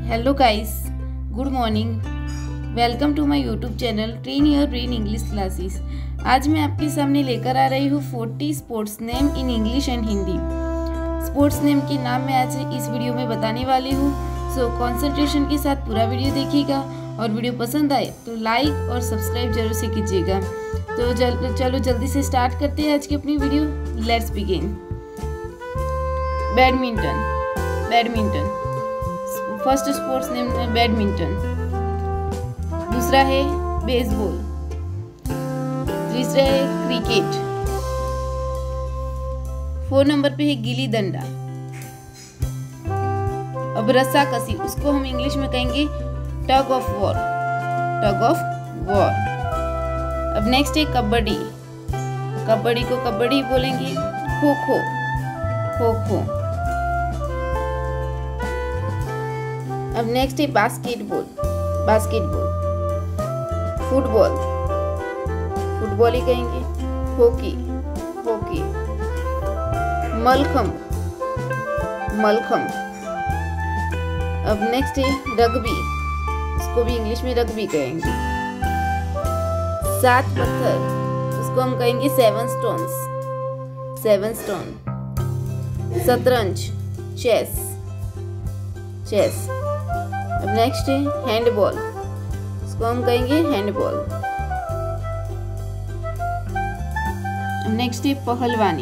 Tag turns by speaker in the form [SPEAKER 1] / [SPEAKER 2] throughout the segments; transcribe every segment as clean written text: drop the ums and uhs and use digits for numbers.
[SPEAKER 1] Hello guys, good morning. Welcome to my YouTube channel train your brain English classes. आज मैं आपके सामने लेकर आ रही हूँ 40 sports name in English and Hindi. Sports name के नाम मैं आज इस वीडियो में बताने वाली हूँ। सो कंसंट्रेशन के साथ पूरा वीडियो देखिएगा और वीडियो पसंद आए तो लाइक और सब्सक्राइब जरूर से कीजिएगा। तो चलो जल्दी से स्टार्ट करते हैं आज की अपनी video. Let's begin. Badminton first sports name है बैडमिंटन। दूसरा है बेसबॉल। तीसरा है क्रिकेट। 4 नंबर पे है गिल्ली डंडा। अब रस्साकसी, उसको हम इंग्लिश में कहेंगे टग ऑफ वॉर। अब नेक्स्ट है कबड्डी। कबड्डी को कबड्डी बोलेंगे। खो खो। अब नेक्स्ट है बास्केटबॉल। फुटबॉल ही कहेंगे। हॉकी। मलखम्ब। अब नेक्स्ट है रग्बी, उसको भी इंग्लिश में रग्बी कहेंगे। 7 पत्थर, उसको हम कहेंगे 7 स्टोन। शतरंज, चेस। अब नेक्स्ट है हैंडबॉल, उसको हम कहेंगे हैंडबॉल। अब नेक्स्ट है पहलवानी।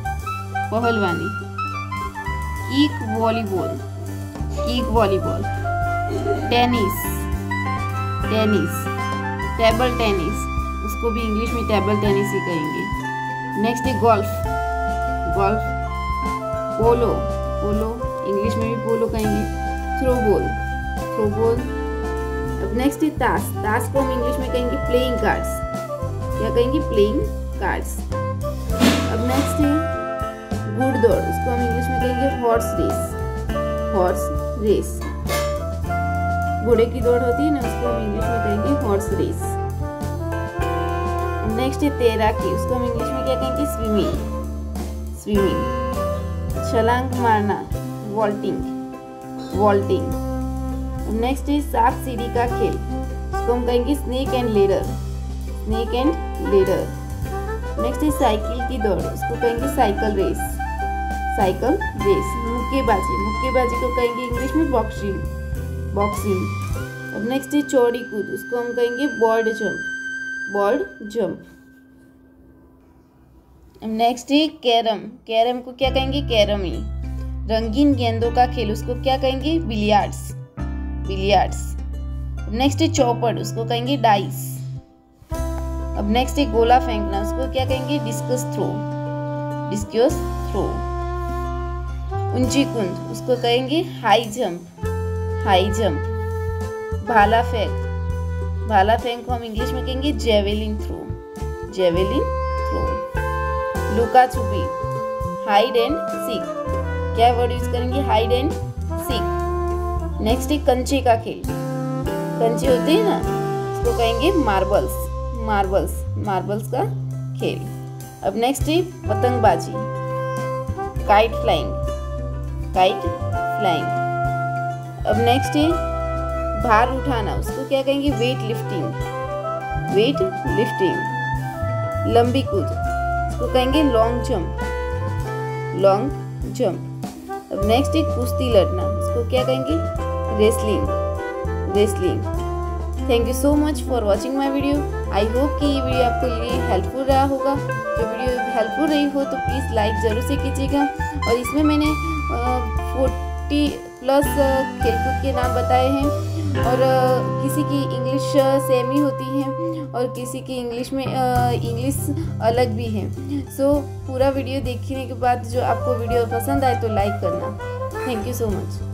[SPEAKER 1] ईक वॉलीबॉल। टेनिस। टेबल टेनिस, उसको भी इंग्लिश में टेबल टेनिस ही कहेंगे। नेक्स्ट है गोल्फ। पोलो, इंग्लिश में भी पोलो कहेंगे। थ्रोबॉल। अब नेक्स्ट है ताश को हम इंग्लिश में कहेंगे प्लेइंग कार्ड्स। क्या कहेंगे? Playing cards. अब नेक्स्ट है घुड़दौड़, उसको हम इंग्लिश में कहेंगे हॉर्स रेस। घोड़े की दौड़ होती है ना, उसको हम इंग्लिश में कहेंगे हॉर्स रेस। नेक्स्ट है तैराकी, उसको हम इंग्लिश में क्या कहेंगे? स्विमिंग। छलांग मारना, वॉल्टिंग। नेक्स्ट है सांप सीढ़ी का खेल, उसको हम कहेंगे स्नेक एंड लेडर। नेक्स्ट है साइकिल की दौड़, उसको कहेंगे साइकिल रेस। मुक्केबाजी को कहेंगे इंग्लिश में बॉक्सिंग। अब नेक्स्ट है चौड़ी कूद, उसको हम कहेंगे बॉर्ड जंप। अब नेक्स्ट है कैरम को क्या कहेंगे? कैरमी। रंगीन गेंदों का खेल, उसको क्या कहेंगे? बिलियर्ड्स। नेक्स्ट है चौपड़, उसको कहेंगे डाइस। अब नेक्स्ट है गोला फेंकना, उसको क्या कहेंगे? Discus throw. ऊंची कूद, उसको कहेंगे हाई जंप। भाला फेंक को हम इंग्लिश में कहेंगे जेवेलिन थ्रो। लुका छुपी, हाइड एंड सीक। क्या वर्ड यूज करेंगे? Hide and seek. नेक्स्ट है कंचे का खेल, कंचे होते हैं ना, उसको कहेंगे मार्बल्स का खेल। अब नेक्स्ट है पतंगबाजी, काइट फ्लाइंग। अब नेक्स्ट है भार उठाना, उसको क्या कहेंगे? Weight lifting. लंबी कूद, उसको कहेंगे लॉन्ग जंप। अब नेक्स्ट है कुश्ती लड़ना, उसको क्या कहेंगे? Wrestling. Thank you so much for watching my video. I hope कि ये वीडियो आपके लिए हेल्पफुल रहा होगा। जो वीडियो हेल्पफुल रही हो तो प्लीज़ लाइक ज़रूर से कीजिएगा। और इसमें मैंने 40+ खेलकूद के नाम बताए हैं, और किसी की इंग्लिश सेम ही होती है और किसी की इंग्लिश में इंग्लिश अलग भी है। सो पूरा वीडियो देखने के बाद जो आपको वीडियो पसंद आए तो लाइक करना। Thank you so much.